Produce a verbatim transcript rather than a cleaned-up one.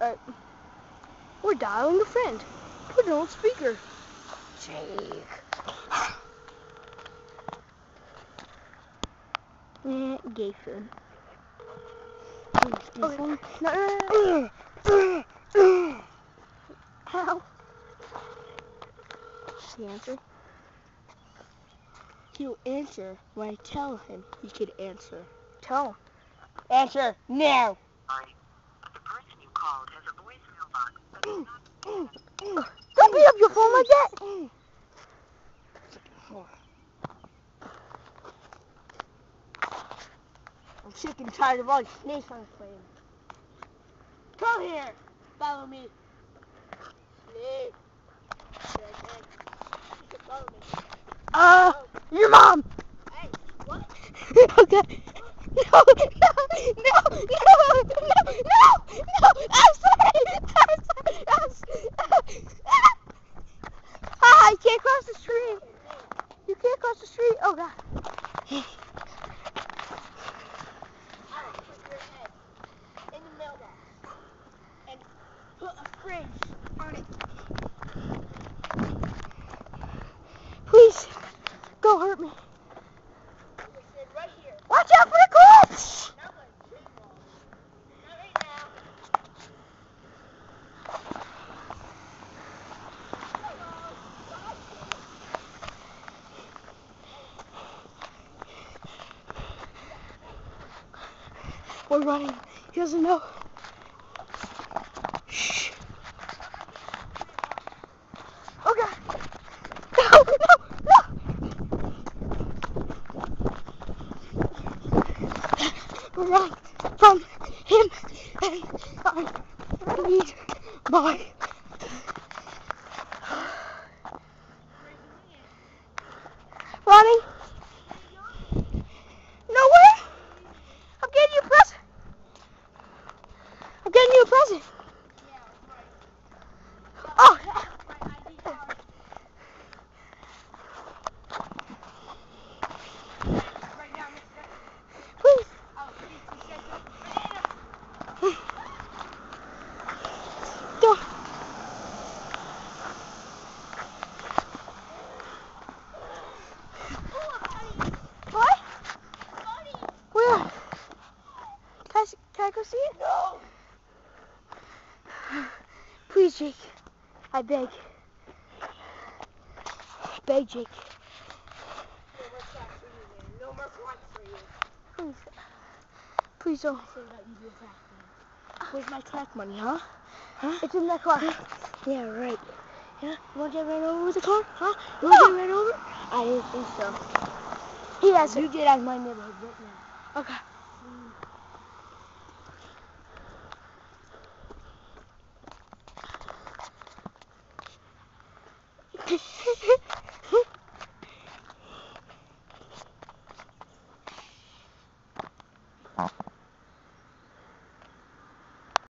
Alright. We're dialing a friend. Put it on speaker. Jake. Eh, gay food. Okay. Okay. No, no, no, no. How? The answer? He'll answer when I tell him he could answer. Tell him. Answer now. Sorry. The person you called has a voicemail box that is not Don't beat up your phone like that. I'm sick and tired of all these snakes on the plane. Come here. Follow me. Snake. You can follow me. Uh, your mom. Hey, what? Okay. No, no, no, no, no, no, no. I'm sorry. I'm sorry. I'm sorry. Ah, you can't cross the street. You can't cross the street. Oh, God. I'll put your head in the mailbox and put a fridge on it. Please, don't hurt me. I said right here. Watch out for the clips. Not like tree walls. Not right now. We're running. He doesn't know. Shh. Oh, God. No, no, no. We're running from him, and I need my... Running. Nowhere. I'm getting you a present. I'm getting you a present. Oh. Please. Don't. What? Where? Can I, s- can I go see it? No. Please, Jake. I beg. I beg, Jake. No more crap for you, man. No more crap for you. Please. Please don't. I said that you do a fast thing. Where's my track money, huh? Huh? It's in that car. Yeah, right. Yeah? You want to get ran over with the car? Huh? You No. want to get ran over? I didn't think so. He has You it. get out of my neighborhood right now. Okay.